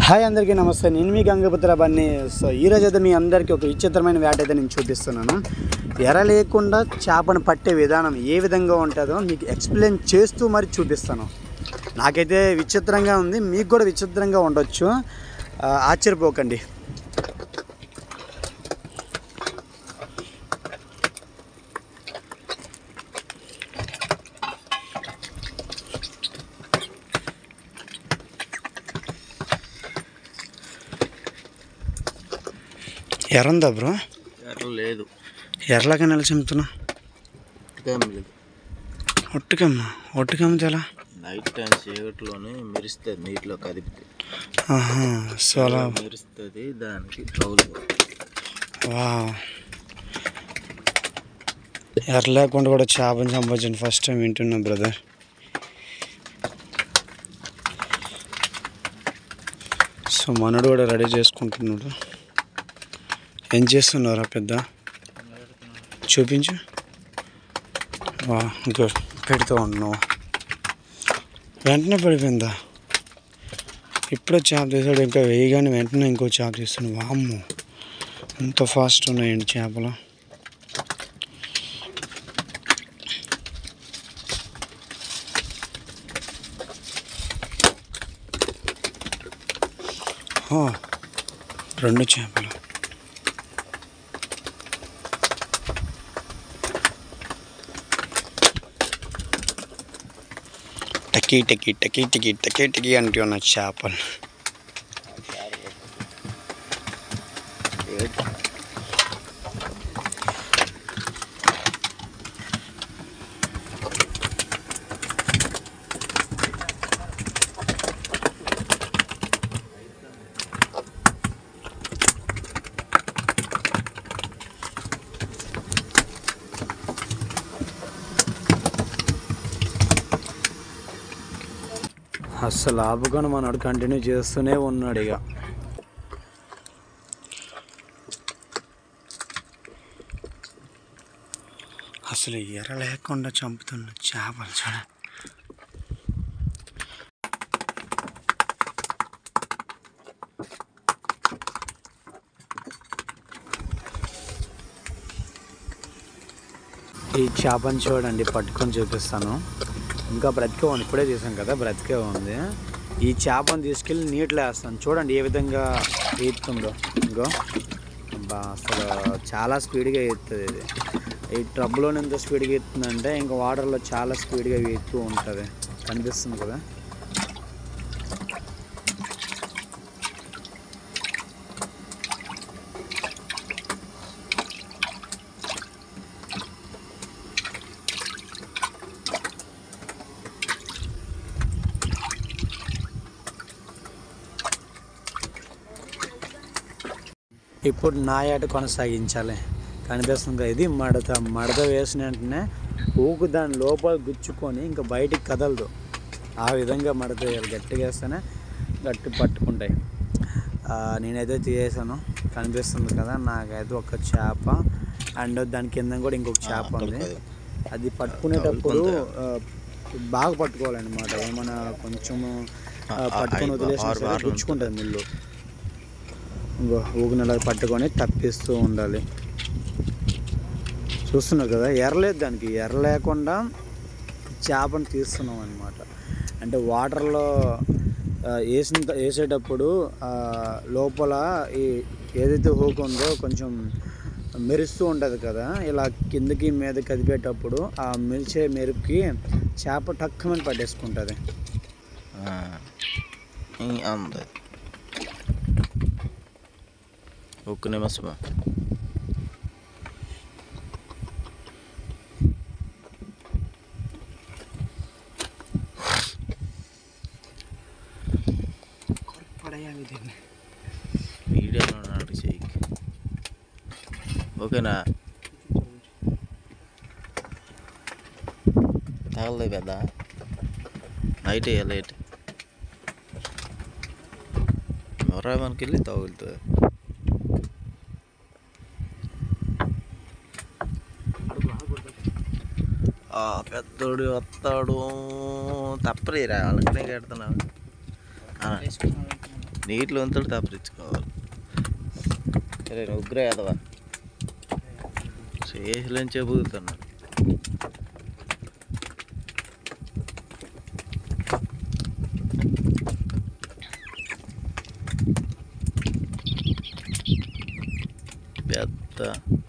Hi అందరికీ నమస్తే. నేను మీ గంగపుత్ర బన్నీ. సో ఈరోజు అయితే మీ అందరికీ ఒక విచిత్రమైన వేట అయితే నేను చూపిస్తున్నాను. ఎర లేకుండా చేపను పట్టే విధానం ఏ విధంగా ఉంటుందో మీకు ఎక్స్ప్లెయిన్ చేస్తూ మరి చూపిస్తాను. నాకైతే విచిత్రంగా ఉంది, మీకు కూడా విచిత్రంగా ఉండొచ్చు, ఆశ్చర్యపోకండి. ఎర్రందా బ్రో? ఎర్ర లేదు. ఎర్రలాగా నెల చెమ్ముతున్నా. ఒట్టుకమ్మ ఎలా నైట్ టైం చీకట్లోనే మెరుస్తుంది, నీటిలో కదిపితే. సో అలా మెరుస్తుంది, దానికి కౌలు. ఎర్ర లేకుండా కూడా చేపని సంపాదించండి, ఫస్ట్ టైం వింటున్నా బ్రదర్. సో మనడు కూడా రెడీ చేసుకుంటున్నాడు. ఏం చేస్తున్నారా పెద్ద? చూపించు. గుడ్, పెడుతూ ఉన్నావు. వెంటనే పడిపోయిందా? ఇప్పుడే చేప తీసాడు, ఇంకా వేయగానే వెంటనే ఇంకో చేప తీస్తున్నాడు. వామ్మో, ఎంత ఫాస్ట్ ఉన్నాయండి చేపలు. రెండు చేపలు. టకీ టకీ టకీ టకీ టకీ టకీ అంటూ ఉన్న చేపలు. అస్సలు ఆపుకొని మనోడు కంటిన్యూ చేస్తూనే ఉన్నాడు. ఇక అసలు ఎర్ర లేకుండా చంపుతున్న చేపలు చూడ. ఈ చేపని చూడండి, పట్టుకొని చూపిస్తాను. ఇంకా బ్రతికే ఉంది, ఇప్పుడే చేసాం కదా, బ్రతికే ఉంది. ఈ చేపను తీసుకెళ్ళి నీటిలో వేస్తాను. చూడండి ఏ విధంగా ఈతుందో. ఇంకో అసలు చాలా స్పీడ్గా ఈతుంది ఇది. ఈ ట్రబ్లో ఎంత స్పీడ్గా ఈతుందంటే ఇంకా వాటర్లో చాలా స్పీడ్గా ఈతూ ఉంటుంది. కనిపిస్తుంది కదా. ఇప్పుడు నా ఏట కొనసాగించాలి. కనిపిస్తుంది కదా, ఇది మడత వేసిన వెంటనే ఊకు దాని లోపల గుచ్చుకొని ఇంకా బయటికి కదలదు. ఆ విధంగా మడత వేయాలి, గట్టిగా వేస్తేనే గట్టి పట్టుకుంటాయి. నేనైతే తీసేసాను, కనిపిస్తుంది కదా. నాకైతే ఒక చేప అండ్ దాని కింద కూడా ఇంకొక చేప ఉంది. అది పట్టుకునేటప్పుడు బాగా పట్టుకోవాలన్నమాట. ఏమైనా కొంచెము పట్టుకొని వదిలేసిన గుచ్చుకుంటుంది ముళ్ళు. ఇంకో ఊగినలా పట్టుకొని తప్పిస్తూ ఉండాలి. చూస్తున్నారు కదా, ఎర్రలేదు. దానికి ఎర్ర లేకుండా చేపను తీస్తున్నాం అనమాట. అంటే వాటర్లో వేసేటప్పుడు లోపల ఈ ఏదైతే హూక్ ఉందో కొంచెం మెరుస్తూ ఉంటుంది కదా. ఇలా కిందకి మీద కదిపేటప్పుడు ఆ మెరిచే మెరుపుకి చేప టక్కుమని పట్టేసుకుంటుంది. ఒక్క నిమిషం. వీడియోలో ఉన్నాడు చెయ్యి. ఓకేనా? తగలదు పెద్ద. నైట్ లేట్ మనకి వెళ్ళి తగులుతుంది. పెద్దోడు వస్తాడు, తప్పలేరా వాళ్ళకి కడుతున్నావు. నీటిలో ఉంతటి తప్పరించుకోవాలి. సరే ఉగ్ర యాదవా చేతులని చెబుతున్నాడు. పెద్ద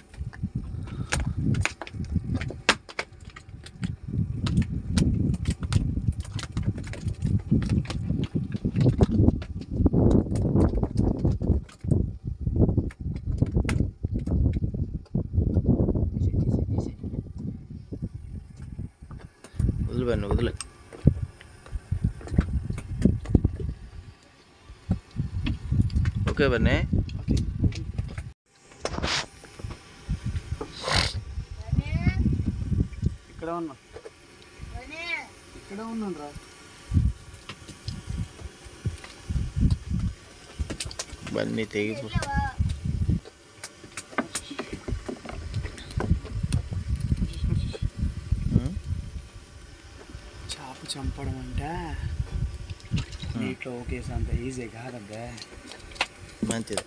వదిలే. ఓకే బన్నీ. ఇక్కడ ఉన్నాను రా. బన్నీ తెగిపో. చేప చంపడం అంటే నీటిలో ఒకేసి అంత ఈజీ కాదబ్బా. మంచిది.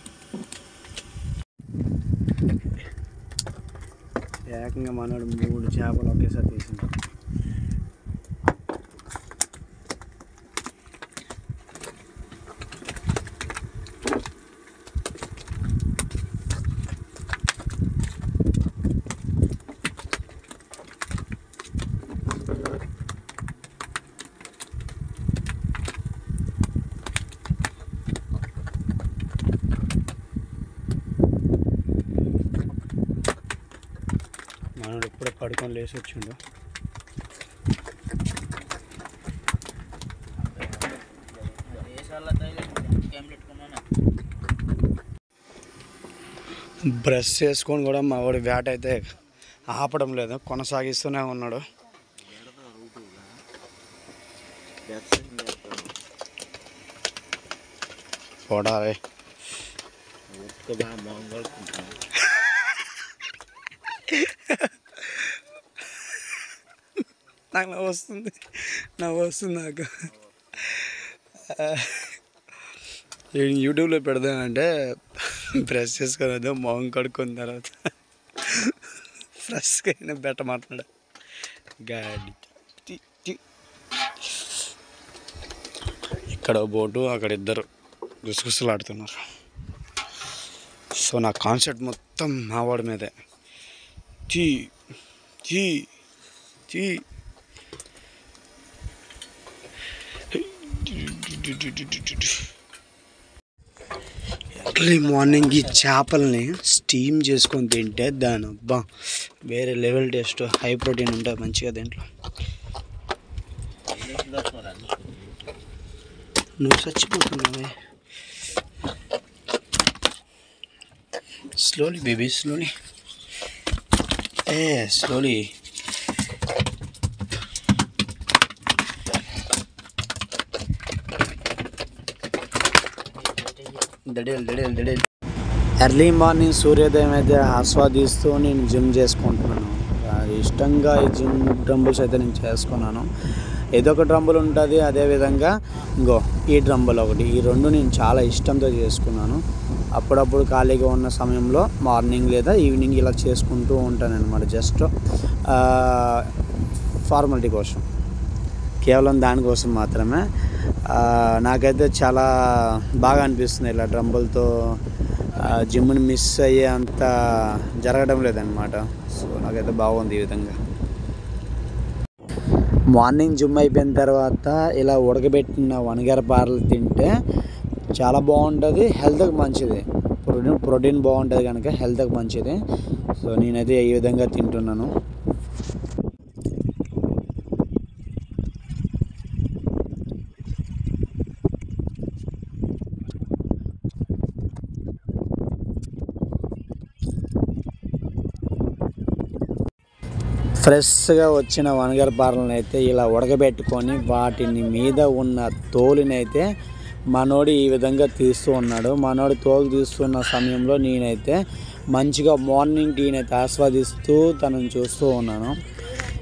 ఏకంగా మనోడు 3 చేపలు ఒకేసారి తీసింది. మనోడు ఇప్పుడే పడుకొని లేచి వచ్చిండు. బ్రష్ చేసుకొని కూడా మా వాడి వేట అయితే ఆపడం లేదు, కొనసాగిస్తూనే ఉన్నాడు. చూడాలి. నాకు నవ్వు వస్తుంది నాకు. యూట్యూబ్లో పెడదామంటే బ్రష్ చేసుకుని మొహం కడుక్కున్న తర్వాత ఫ్రెష్గా అయినా బెట్ట మాట్లాడా గాడి. ఇక్కడ బోటు, అక్కడ ఇద్దరు గుసగుసలాడుతున్నారు. సో నా కాన్సెప్ట్ మొత్తం మావాడి మీదే. చీ చీ చీ. ఎర్లీ మార్నింగ్ ఈ చేపల్ని స్టీమ్ చేసుకొని తింటే దాని అబ్బా వేరే లెవెల్ టేస్ట్, హై ప్రోటీన్ ఉంటుంది మంచిగా దీంట్లో. నువ్వు చచ్చిపోతున్నావే. Slowly baby, slowly. Slowly. Early morning సూర్యోదయం అయితే ఆస్వాదిస్తూ నేను జిమ్ చేసుకుంటున్నాను. ఇష్టంగా ఈ జిమ్ డ్రంబుల్స్ అయితే నేను చేసుకున్నాను. ఏదో ఒక డ్రంబుల్ ఉంటుంది, అదేవిధంగా ఇంకో ఈ డ్రంబుల్ ఒకటి. ఈ రెండు నేను చాలా ఇష్టంతో చేసుకున్నాను. అప్పుడప్పుడు ఖాళీగా ఉన్న సమయంలో మార్నింగ్ లేదా ఈవినింగ్ ఇలా చేసుకుంటూ ఉంటాను అనమాట. జస్ట్ ఫార్మాలిటీ కోసం, కేవలం దానికోసం మాత్రమే. నాకైతే చాలా బాగా అనిపిస్తుంది ఇలా డ్రంబుల్తో జిమ్ని మిస్ అయ్యే అంత జరగడం లేదనమాట. సో నాకైతే బాగుంది ఈ విధంగా. మార్నింగ్ జిమ్ అయిపోయిన తర్వాత ఇలా ఉడకబెట్టిన వనగర పారలు తింటే చాలా బాగుంటుంది, హెల్త్కి మంచిది. ప్రోటీన్ బాగుంటుంది కనుక హెల్త్కి మంచిది. సో నేనైతే ఈ విధంగా తింటున్నాను. ఫ్రెష్గా వచ్చిన వనగర పారలను అయితే ఇలా ఉడకబెట్టుకొని వాటిని మీద ఉన్న తోలునైతే మనోడు ఈ విధంగా తీస్తూ ఉన్నాడు. మనోడు తోలు తీస్తున్న సమయంలో నేనైతే మంచిగా మార్నింగ్ టీనైతే ఆస్వాదిస్తూ తనని చూస్తూ ఉన్నాను.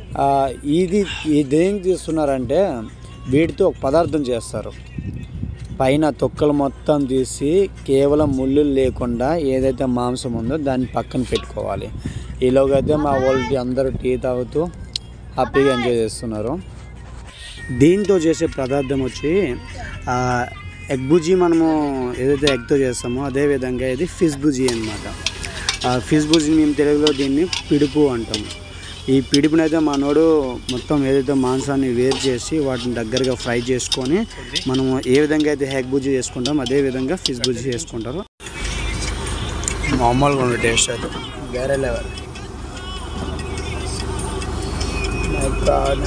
ఇది దేనికి తీస్తున్నారంటే వీటితో ఒక పదార్థం చేస్తారు. పైన తొక్కలు మొత్తం తీసి కేవలం ముళ్ళు లేకుండా ఏదైతే మాంసం ఉందో దాన్ని పక్కన పెట్టుకోవాలి. ఈలోగా అయితే మా వాళ్ళు అందరూ టీ తాగుతూ హ్యాపీగా ఎంజాయ్ చేస్తున్నారు. దీంతో చేసే పదార్థం వచ్చి ఎగ్ బుజీ. మనము ఏదైతే ఎగ్తో చేస్తామో అదేవిధంగా ఇది ఫిష్ బుజీ అనమాట. ఫిష్ బుజీ మేము తెలుగులో దీన్ని పిడుపు అంటాము. ఈ పిడుపునైతే మనోడు మొత్తం ఏదైతే మాంసాన్ని వేరు చేసి వాటిని దగ్గరగా ఫ్రై చేసుకొని మనము ఏ విధంగా అయితే ఎగ్ బుజీ చేసుకుంటాం అదే విధంగా ఫిష్ బుజీ చేసుకుంటారు. మామూలుగా ఉండే టేస్ట్ అయితే వేరే లెవెల్. My God.